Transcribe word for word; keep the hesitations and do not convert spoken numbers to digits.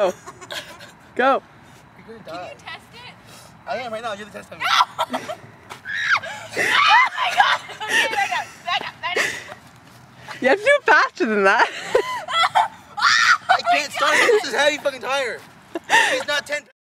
Go. Go. You're gonna die. Can you test it? I am right now. You're the test of me. Oh my god! Okay, back up, back up, back up. You have to do it faster than that. I can't start it. This is a heavy fucking tire. He's not ten.